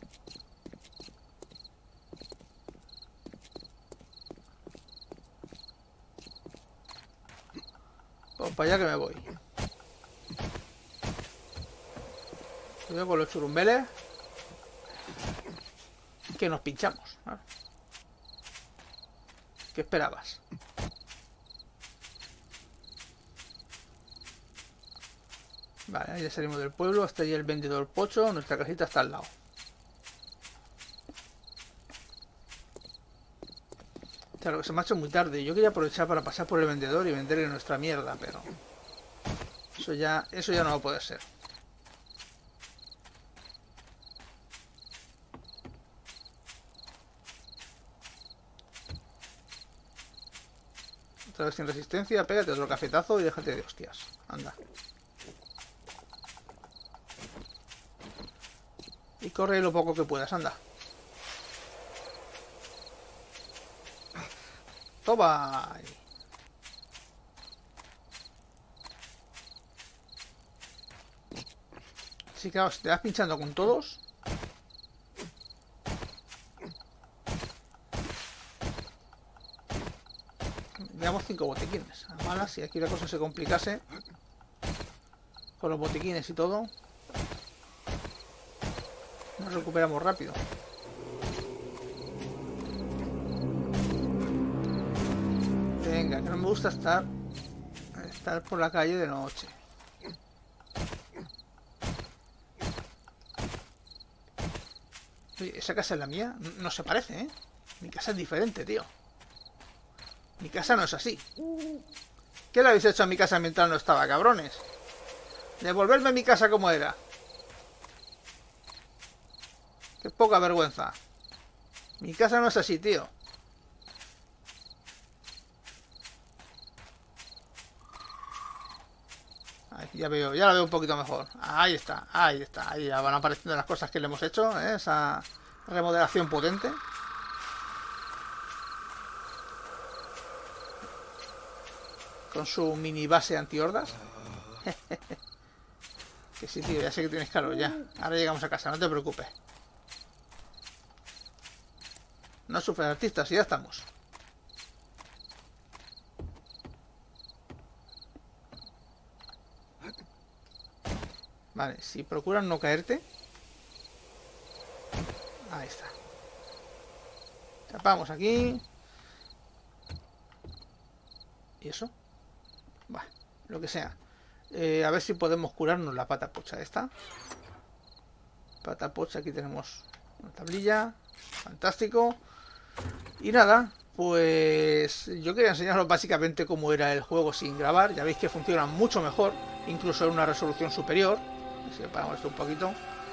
Pues para allá que me voy. Cuidado con los churumbeles. Que nos pinchamos, ¿no? ¿Qué esperabas? Vale, ya salimos del pueblo. Hasta ahí el vendedor pocho. Nuestra casita está al lado. Claro, que se me ha hecho muy tarde. Yo quería aprovechar para pasar por el vendedor y venderle nuestra mierda, pero eso ya no va a poder ser. Otra vez sin resistencia, pégate otro cafetazo y déjate de hostias. Anda. Y corre lo poco que puedas, anda. Toma. Sí, claro, si te vas pinchando con todos. Llevamos 5 botiquines. A malas, si aquí la cosa se complicase con los botiquines y todo, nos recuperamos rápido. Venga, que no me gusta estar por la calle de noche. Oye, esa casa es la mía. No se parece, ¿eh? Mi casa es diferente, tío. Mi casa no es así. ¿Qué le habéis hecho a mi casa mientras no estaba, cabrones? Devolverme mi casa como era. Qué poca vergüenza. Mi casa no es así, tío. Ahí, ya la veo un poquito mejor. Ahí está, ahí está. Ahí ya van apareciendo las cosas que le hemos hecho, ¿eh? Esa remodelación potente. Con su mini base antihordas. Que sí, tío, ya sé que tienes calor ya. Ahora llegamos a casa, no te preocupes. No sufres, artistas, y ya estamos. Vale, si procuras no caerte. Ahí está. Tapamos aquí. ¿Y eso? Bah, lo que sea. A ver si podemos curarnos la pata pocha esta. Pata pocha, aquí tenemos una tablilla. Fantástico. Y nada, pues yo quería enseñaros básicamente cómo era el juego sin grabar. Ya veis que funciona mucho mejor, incluso en una resolución superior. Si paramos esto un poquito.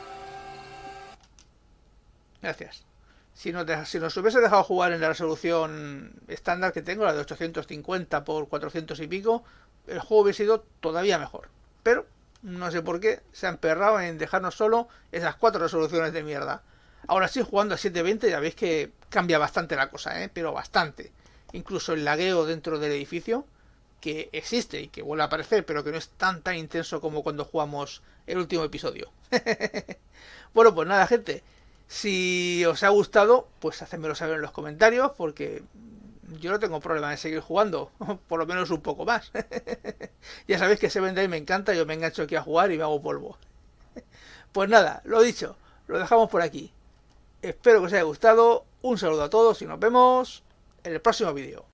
Gracias. Si nos hubiese dejado jugar en la resolución estándar que tengo, la de 850 por 400 y pico, el juego hubiese sido todavía mejor. Pero no sé por qué se ha emperrado en dejarnos solo esas 4 resoluciones de mierda. Ahora sí, jugando a 720 ya veis que cambia bastante la cosa, pero bastante. Incluso el lagueo dentro del edificio, que existe y que vuelve a aparecer, pero que no es tan intenso como cuando jugamos el último episodio. Bueno, pues nada, gente. Si os ha gustado, pues hacedmelo saber en los comentarios, porque yo no tengo problema en seguir jugando, por lo menos un poco más. Ya sabéis que Seven Days me encanta, yo me engancho aquí a jugar y me hago polvo. Pues nada, lo dicho, lo dejamos por aquí. Espero que os haya gustado, un saludo a todos y nos vemos en el próximo vídeo.